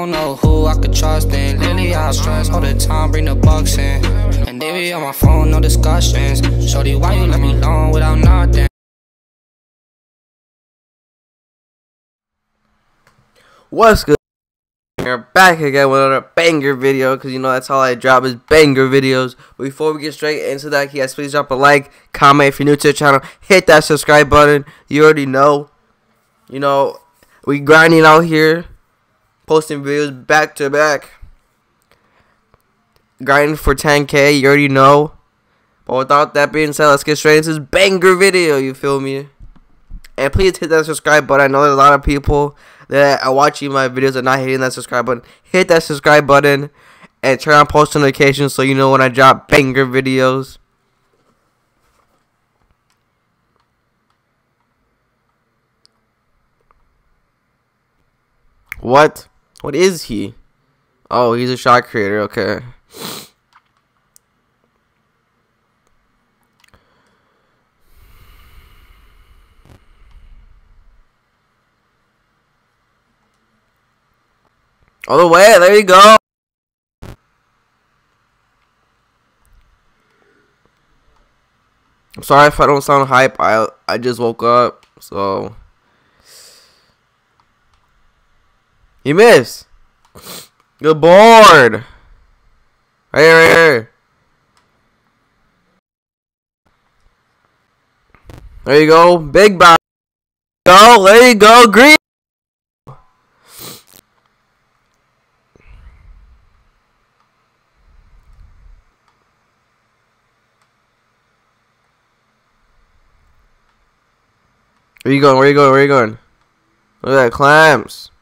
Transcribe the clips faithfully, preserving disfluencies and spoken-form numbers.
don't know who I could trust. And lately I stress all the time, bring the bucks in. And they be on my phone, no discussions. Shorty, why you let me alone without nothing? What's good? We're back again with another banger video, because you know that's all I drop is banger videos. But before we get straight into that, guys, please drop a like, comment if you're new to the channel, hit that subscribe button. You already know. You know, we grinding out here, posting videos back to back, grinding for ten K. You already know. But without that being said, let's get straight into this banger video. You feel me? And please hit that subscribe button. I know there's a lot of people that are watching my videos and not hitting that subscribe button. Hit that subscribe button and turn on post notifications so you know when I drop banger videos. What? What is he? Oh, he's a shot creator. Okay. All the way, there you go. I'm sorry if I don't sound hype. I I just woke up, so you missed. Good board. Right here, right here. There you go. Big bounce. Go. There you go. Green. Where you going? Where you going? Where you going? Look at that, clamps.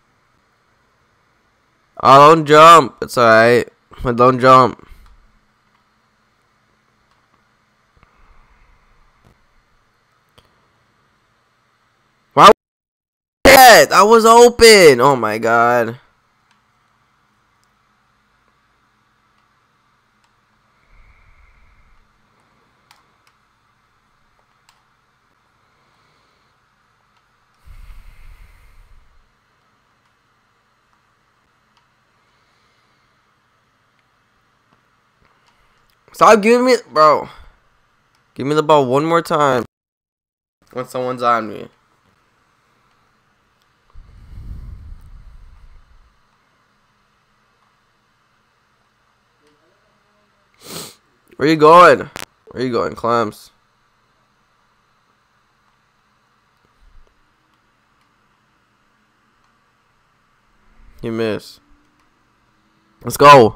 Oh, don't jump. It's alright. But don't jump. Why was that? I was open. Oh my god. Stop giving me, bro. Give me the ball one more time when someone's on me. Where you going? Where you going, Clamps? You miss. Let's go.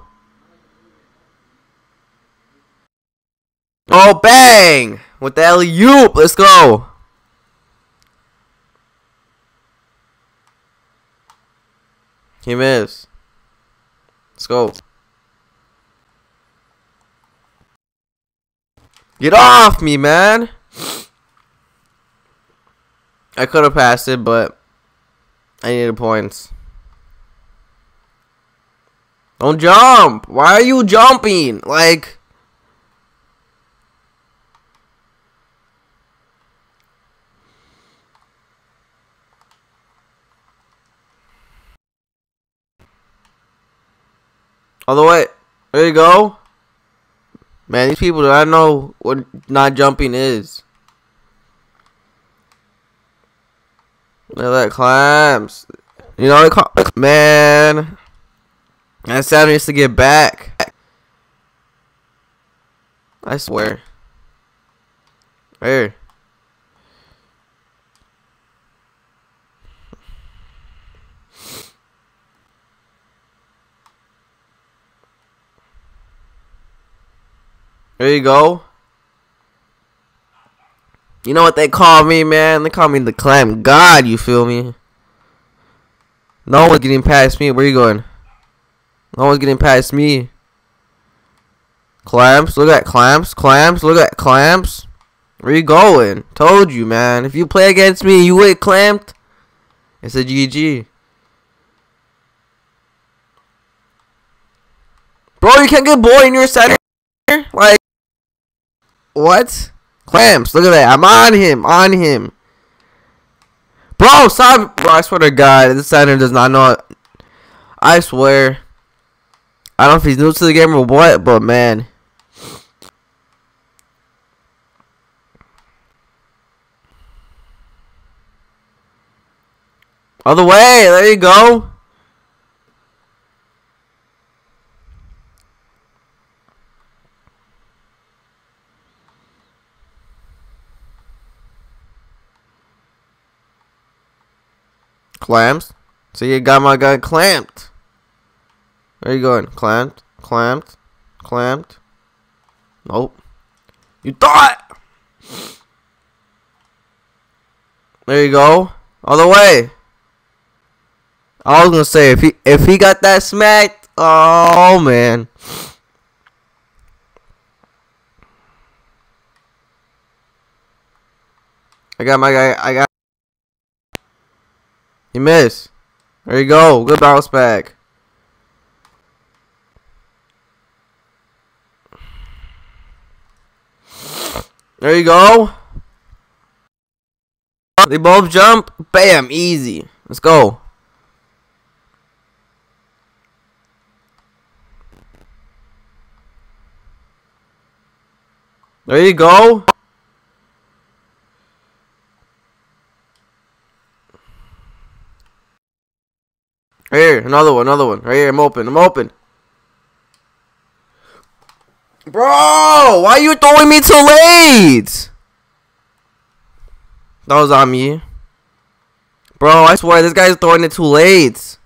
Oh, bang! With the alley-oop. Let's go. He missed. Let's go. Get off me, man. I could have passed it, but I needed points. Don't jump. Why are you jumping? Like... all the way. There you go. Man, these people do not know what not jumping is. Look at that, Clamps. You know, they call, man. That Saturn needs to get back. I swear. Here. There you go. You know what they call me, man? They call me the Clam God, you feel me? No one's getting past me. Where you going? No one's getting past me. Clamps, look at Clamps. Clamps, look at Clamps. Where you going? Told you, man. If you play against me, you get clamped. It's a G G. Bro, you can't get boy in your center. Like, what? Clamps, look at that. I'm on him. On him. Bro, stop. Bro, I swear to God, this center does not know. I swear. I don't know if he's new to the game or what, but man. Other way, there you go. Clamps. So you got my guy clamped. Where you going? Clamped, clamped, clamped. Nope. You thought. There you go. All the way. I was gonna say if he if he got that smacked, oh man. I got my guy. I got. He missed. There you go. Good bounce back. There you go. They both jump. Bam. Easy. Let's go. There you go. Right here, another one, another one. Right here, I'm open, I'm open. Bro, why are you throwing me too late? That was on me. Bro, I swear, this guy's throwing it too late.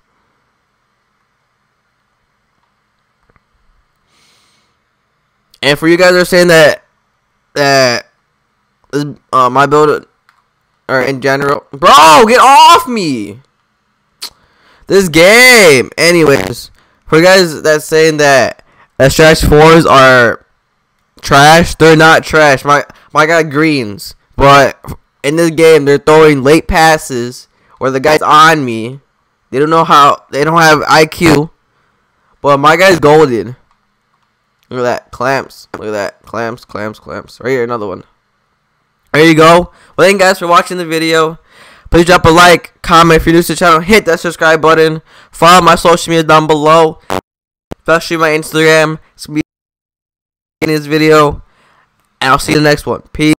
And for you guys that are saying that, that, uh, my build, or in general. Bro, get off me! This game. Anyways, for you guys that's saying that that stretch fours are trash, they're not trash. My my guy greens, but in this game they're throwing late passes where the guy's on me. They don't know how. They don't have I Q. But my guy's golden. Look at that clamps. Look at that clamps, clamps, clamps. Right here, another one. There you go. Well, thank you guys for watching the video. Please drop a like, comment if you're new to the channel, hit that subscribe button, follow my social media down below, especially my Instagram. It's gonna be in this video, and I'll see you in the next one. Peace.